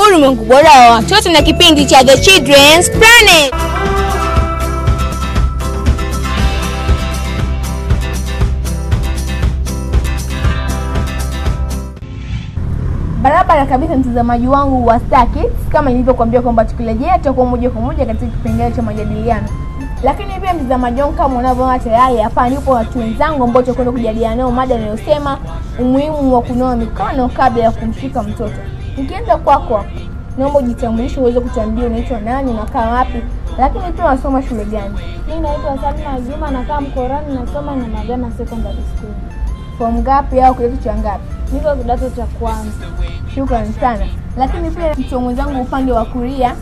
ulimwengu bora wa watoto na kipindi cha The Children's Planet. Barabara kabisa mtazamaji wangu wa Star Kids, kama nilivyokuambia kwamba tukirejea tutakuwa moja kwa moja katika kipengele cha majadiliano. Lakini pia mtazamaji wangu, kama unavyoona tayari hapa nipo watu wenzangu ambao tutakwenda kujadiliana nao mada inayosema umuhimu wa kunawa mikono kabla ya kumshika mtoto. Nikianza kwako, naomba ujitambulishe uweze kutuambia unaitwa nani na kaa wapi, lakini pia unasoma shule gani? Mimi naitwa Salma Juma na kaa Mkorani, nasoma na Magana Secondary School. Form ngapi au kidato cha ngapi? Niko kidato cha kwanza. Shukrani sana. Lakini pia mtu mwenzangu upande wa kulia,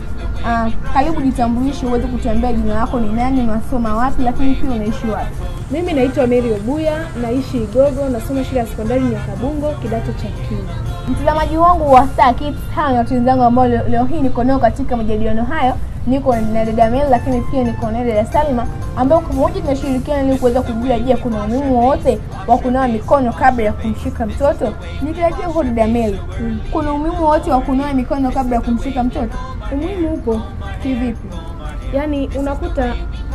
karibu jitambulishe uweze kutuambia jina lako ni nani, unasoma wapi, lakini pia unaishi wapi? Mimi naitwa Mary Obuya, naishi Igogo, nasoma shule ya sekondari ya Kabungo, kidato cha pili. Mtazamaji wangu wa Star Kids, hawa ni watu wenzangu ambao leo hii niko nao katika majadiliano hayo. Niko na dada Mel, lakini pia niko na dada Salma, ambao kwa pamoja tunashirikiana ili kuweza kujua je, kuna umuhimu wote wa kunawa mikono kabla ya kumshika mtoto. Nikiachia kwa dada Mel, kuna umuhimu wote wa kunawa mikono kabla ya kumshika mtoto? Umuhimu upo. Kivipi? Yaani unakuta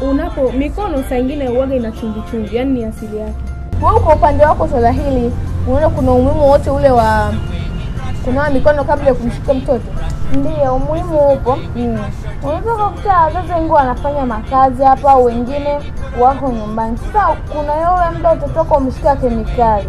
mikono saa nyingine uwaga ina chumvi, yani ni asili yake. Wewe kwa upande wako swala hili, unaona kuna umuhimu wote ule wa kunawa mikono kabla ya kumshika mtoto? Ndio, umuhimu upo. Unaweza kukuta wazazi wengi wanafanya makazi hapa au wengine wako nyumbani. Sasa kuna yule muda utatoka umeshika kemikali.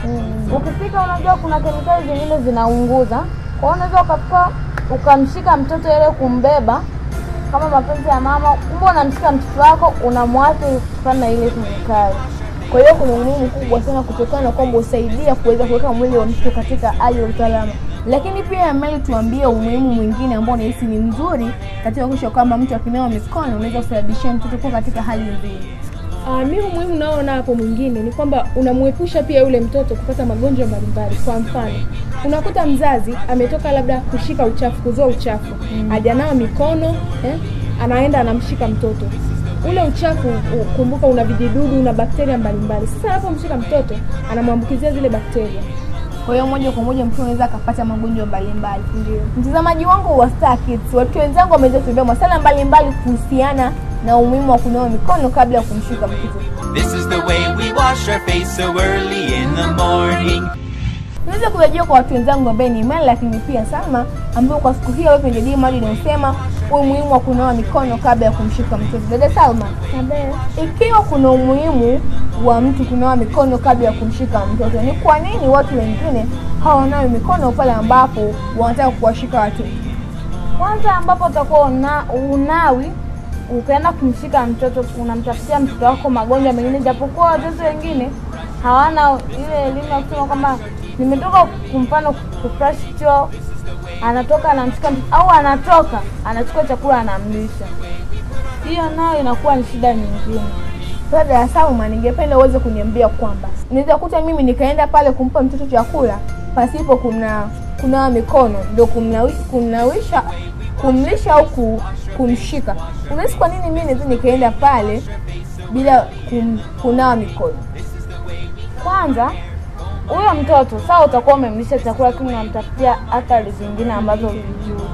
Ukifika unajua kuna kemikali zingine zinaunguza. Kwa hiyo unaweza ukafika ukamshika mtoto ile kumbeba kama mapenzi ya mama, kumbe unamshika mtoto wako unamwacha kufanya ile kemikali. Kwa hiyo kuna umuhimu kubwa sana kutokana na kwamba usaidia kuweza kuweka mwili wa mtoto katika hali ya usalama. Lakini pia Meli, tuambie umuhimu mwingine ambao unahisi ni mzuri katika kuhakikisha kwamba mtu akinawa mikono unaweza kusababisha mtoto kuwa katika hali nzuri. Mimi umuhimu naona hapo mwingine ni kwamba unamuepusha pia yule mtoto kupata magonjwa mbalimbali. Kwa mfano, unakuta mzazi ametoka labda kushika uchafu, kuzoa uchafu, hajanawa mikono, anaenda anamshika mtoto. Ule uchafu kumbuka una vijidudu, una bakteria mbalimbali. Sasa anapomshika mtoto anamwambukizia zile bakteria. Kwa hiyo moja kwa moja mtu anaweza akapata magonjwa mbalimbali. Ndio. Mtazamaji wangu wa Star Kids, watu wenzangu wameweza kutuambia masuala mbalimbali kuhusiana na umuhimu wa kunawa mikono kabla ya kumshika mtoto. This is the way we wash our face so early in the morning. Naweza kurejea kwa watu wenzangu ambao ni Mel, lakini pia Salma, ambao kwa siku hii wapo tunajadili mada inayosema umuhimu wa kunawa mikono kabla ya kumshika mtoto. Dada Salma, ikiwa kuna umuhimu wa mtu kunawa mikono kabla ya kumshika mtoto, ni kwa nini watu wengine hawanawi mikono pale ambapo wanataka kuwashika watoto? Kwanza ambapo utakuwa unawi ukaenda kumshika mtoto, unamtafutia mtoto wako magonjwa mengine, japokuwa watoto wengine hawana ile elimu ya kusema kama nimetoka kumfano kufresh choo, anatoka anamshika au anatoka anachukua chakula anamlisha. Hiyo nayo inakuwa ni shida nyingine. Dada ya Salma, ningependa uweze kuniambia kwamba naweza kuta mimi nikaenda pale kumpa mtoto chakula pasipo kunawa mikono, ndio kumlisha au kumshika. Unahisi kwa nini mimi naweza nikaenda pale bila kunawa mikono? Kwanza huyo mtoto sawa utakuwa umemlisha chakula, lakini unamtafutia athari zingine ambazo hujui.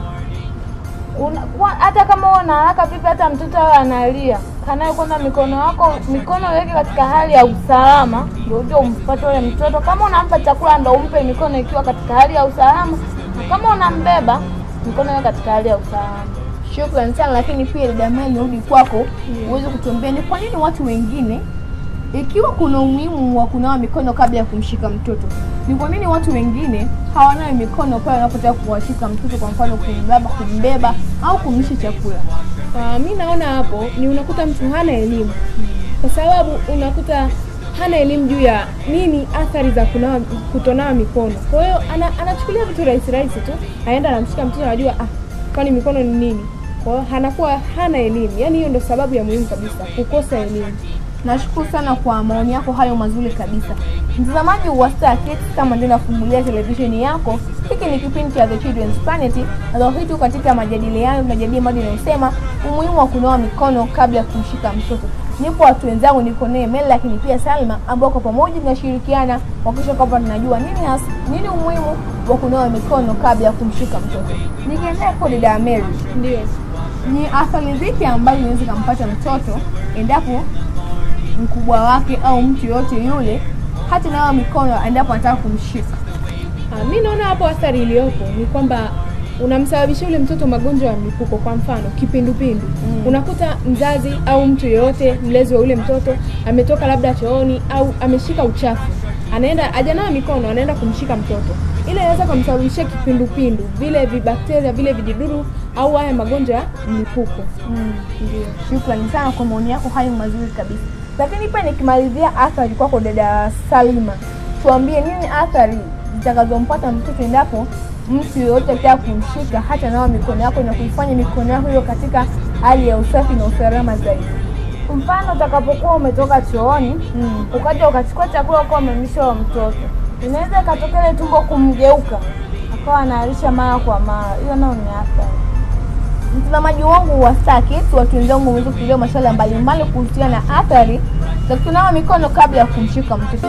Hata kama una haraka vipi, hata mtoto analia, kanaye kwanza mikono yake katika hali ya usalama, ndio uje umpate yule mtoto. Kama unampa chakula ndio umpe mikono ikiwa katika hali ya usalama, na kama unambeba mikono yake katika hali ya usalama. Shukrani sana. Lakini pia dada Mel, nirudi kwako uweze kutuambia ni kwa nini watu wengine, ikiwa kuna umuhimu wa kunawa mikono kabla ya kumshika mtoto, ni kwa nini watu wengine hawanawi mikono pale wanapotaka kuwashika mtoto, kwa mfano kumbeba au kumlisha chakula? Mimi naona hapo ni unakuta mtu hana elimu. Kwa sababu unakuta hana elimu juu ya nini athari za kutonawa mikono. Kwa hiyo anachukulia vitu rahisi tu, aenda anamshika mtoto, anajua kwani mikono ni nini. Kwa hiyo anakuwa hana elimu. Yaani hiyo ndio sababu ya muhimu kabisa, kukosa elimu. Nashukuru sana kwa maoni yako hayo mazuri kabisa. Mtazamaji wa Star Kids, kama ndio unafungulia televisheni yako, hiki ni kipindi cha The Children's Planet. Leo hii katika majadiliano tunajadili mada inayosema umuhimu wa kunawa mikono kabla ya kumshika mtoto. nipo watu wenzangu, niko naye Mel lakini pia Salma, ambao kwa pamoja tunashirikiana kuhakikisha kwamba tunajua nini umuhimu wa kunawa mikono kabla ya kumshika mtoto. Nikiendelea kwa dada Mary, Ndio. ni athari zipi ambazo zinaweza kumpata mtoto endapo mkubwa wake au mtu yote yule hata nawa mikono endapo anataka kumshika? Mimi naona hapo athari iliyopo ni kwamba unamsababishia yule mtoto magonjwa ya mlipuko. Kwa mfano kipindupindu. Unakuta mzazi au mtu yeyote mlezi wa yule mtoto ametoka labda chooni au ameshika uchafu, anaenda hajanawa mikono, anaenda kumshika mtoto, ile inaweza kumsababishia kipindupindu, vile vibakteria, vile vijidudu au haya magonjwa ya mlipuko. Ndio. Shukrani sana kwa maoni yako hayo mazuri kabisa. Lakini pia nikimalizia athari kwako dada Salma, tuambie nini athari zitakazompata mtoto endapo mtu yoyote akitaka kumshika hata nawa mikono yako na kuifanya mikono yako hiyo katika hali ya usafi na usalama zaidi? Mfano utakapokuwa umetoka chooni, ukaja ukachukua chakula kwa umemlisha wa mtoto, inaweza ikatokea tumbo kumgeuka akawa analisha mara kwa mara. Hiyo nayo ni athari. Mtazamaji wangu wa Star Kids, watu wenzangu wameweza kufikiria masuala mbalimbali kuhusiana na athari za kunawa mikono kabla ya kumshika mtoto.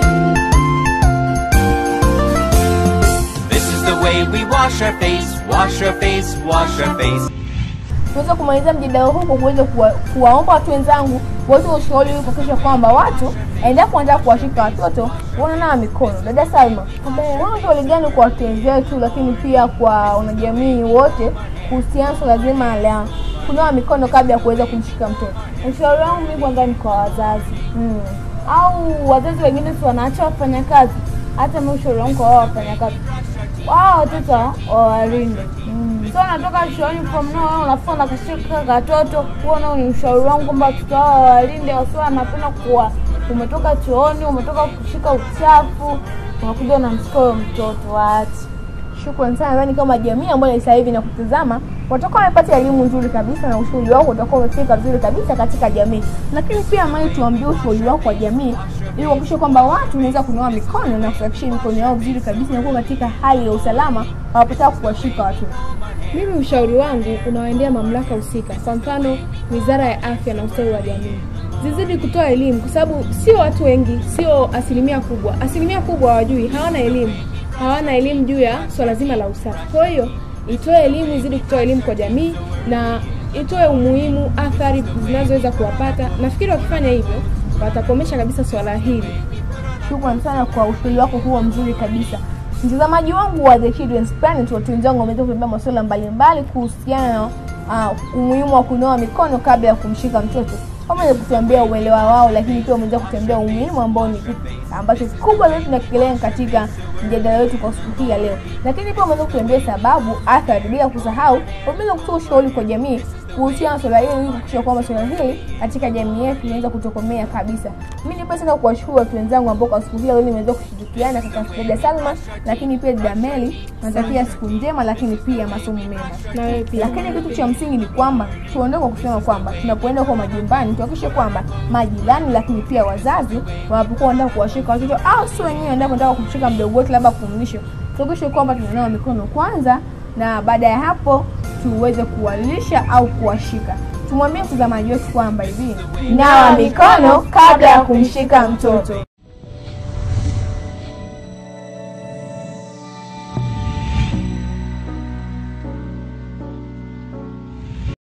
The way we wash our face, wash our face, wash our face. Tunaweza kumaliza mjadala huu kwa kuweza kuwaomba watu wenzangu wote ushauri ili kuhakikisha kwamba watu endapo wanataka kuwashika watoto wananawa mikono. Dada Salma, una ushauri gani kwa watu wenzetu lakini pia kwa wanajamii wote kuhusiana swala zima la kunawa mikono kabla ya kuweza kumshika mtoto? Ushauri wangu mimi kwanza ni kwa wazazi. Au wazazi wengine si wanaacha wafanya kazi. Hata mimi ushauri wangu kwa wao wafanya kazi, wao watoto wawalinde. So natoka chooni from now unafuna kashika katoto, kuona ni ushauri wangu kwamba watoto wao wawalinde, wasiwe wanapenda kuwa umetoka chooni, umetoka kushika uchafu, unakuja unamshika mtoto. Waache. Shukrani sana. Nadhani kama jamii ambayo sasa hivi nakutazama watakuwa wamepata elimu nzuri kabisa na ushauri wako utakuwa umefika vizuri kabisa katika jamii. Lakini pia mimi tuambie ushauri wako kwa jamii ili kuhakikisha kwamba watu wanaweza kunawa mikono na kusafisha mikono yao vizuri kabisa na kuwa katika hali ya usalama wanapotaka kuwashika watu. Mimi ushauri wangu unawaendea mamlaka husika. Kwa mfano Wizara ya Afya na Ustawi wa Jamii zizidi kutoa elimu, kwa sababu sio watu wengi, sio asilimia kubwa hawajui, hawana elimu juu ya swala zima la usafi. Kwa hiyo itoe elimu, izidi kutoa elimu kwa jamii na itoe umuhimu, athari zinazoweza kuwapata. Nafikiri wakifanya hivyo watakomesha kabisa swala hili. Shukrani sana kwa ushauri wako huo mzuri kabisa. Mtazamaji wangu wa The Children's Planet, watu wenzangu wameweza kuibia masuala mbalimbali kuhusiana na umuhimu wa kunawa mikono kabla ya kumshika mtoto. Wameweza kutuambia uelewa wao, lakini pia wameweza kutuambia umuhimu ambao ni kitu ambacho kubwa leo tunakielea katika mjadala wetu kwa siku hii ya leo. Lakini pia wameweza kutuambia sababu, athari, bila kusahau wameweza kutoa ushauri kwa jamii kuhusiana na swala hili ili kuhakikisha kwamba swala hili katika jamii yetu inaweza kutokomea kabisa. Mimi nipo sana kuwashukuru watu wenzangu ambao kwa siku hii leo nimeweza kushirikiana katika dada Salma, lakini pia dada Meli, natakia siku njema lakini pia masomo mema. Na wewe pia. Lakini kitu cha msingi ni kwamba tuondoke kwa kusema kwamba tunapoenda kwa majumbani tuhakikishe kwamba majirani lakini pia wazazi wanapokuwa wanataka kuwashika watoto au sio wenyewe wanataka kumshika mdogo wetu labda kumlisha, tuhakikishe kwamba tunanawa mikono kwanza na baada ya hapo tuweze kuwalisha au kuwashika. Tumwambie mtazamaji wetu kwamba hivi, nawa mikono kabla ya kumshika mtoto.